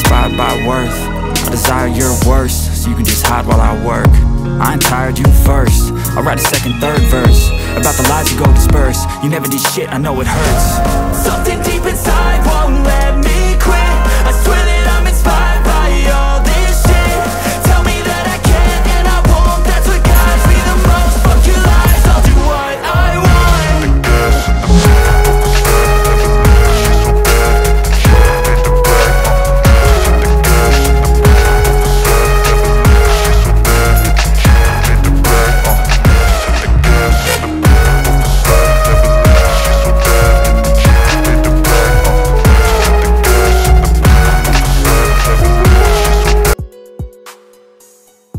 inspired by worth. I desire your worst, so you can just hide while I work. I ain't tired, you first. I'll write a second, third verse about the lies you go disperse. You never did shit, I know it hurts.